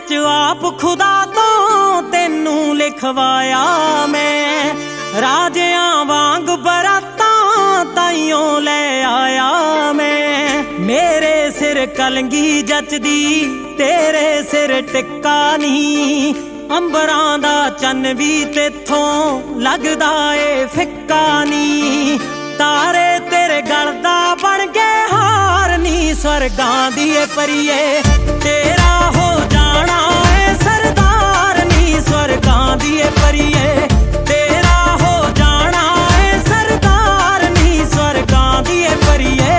विच आप खुदा तो तेनू लिखवाया मैं, राजियां वांग बरातां ताइयों ले आया मैं। मेरे सिर कलंगी जचदी तेरे सिर टिक्का नहीं, अंबरां दा चन्न भी तेथों लगदा ए फिक्का नी। तारे तेरे गल दा बन गए हार नी, स्वर्गां दी परिए तेरा हो जाना है सरदार नी। स्वर्गां दी परिए तेरा हो जाना है सरदार नी, स्वर्गां दी परिए।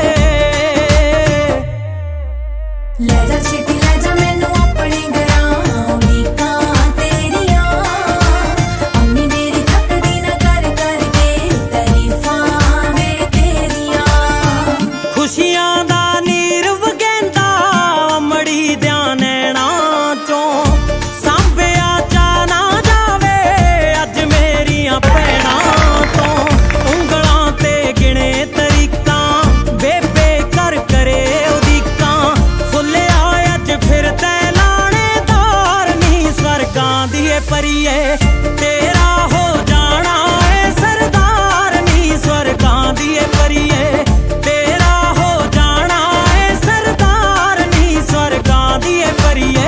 ले जा छेती ले जा मैनू अपने घरां उड़ीकां तेरियां, अम्मी मेरी थकदी ना कर कर के तारीफां वे तेरियां। खुशियां दा नीर वगेंदा अमड़ी दियां नैणां चों, सांभिया चा ना जावे अज मेरियां भैणां तो। उंगलां ते गिणे तरीकां बेबे कर करे उदीकां, फुल्लिया अज फिर तै लाणेदार नी। स्वर्गां दी परिए तेरा हो जाना है सरदार नी। स्वर्गां दी परिए तेरा हो जाना है सरदार नी, स्वर्गां दी परिए।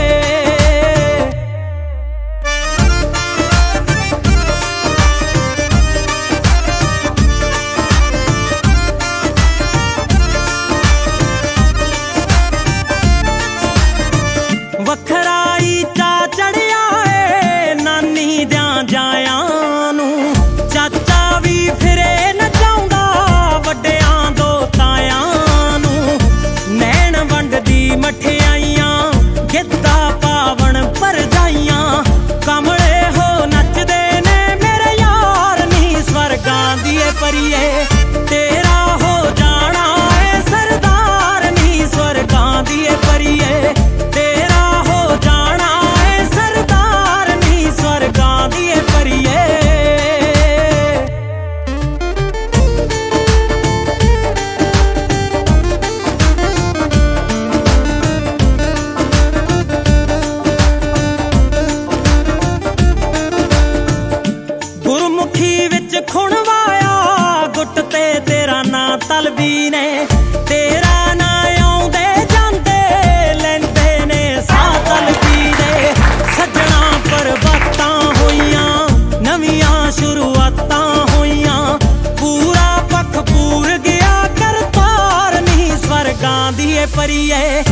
वखराई चा चढ़िया है नानी दियां जायां नू, चाचा भी फिरे नचाउंदा वड्डियां दो तायां नू। नैन वंडदी मठियाइयां गिद्धा पावण भरजाइयां, कमले हो नचदे ने मेरे यार नी। स्वर्गां दी परिए तेरा हो जाना है सरदार नी। स्वर्गां दी परिए तेरा हो जाना है सरदार नी, स्वर्गां दी परिए। गुरमुखी विच खुणवाया गुट ते तेरा नां तलबी ने, तेरा नां आउंदे जांदे लैंदे ने साह तलबी दे। सज्जणा परबतां होइयां नवियां शुरुआतां होइयां, पूरा पख पूर गया करतार नी। स्वर्गां दी परिए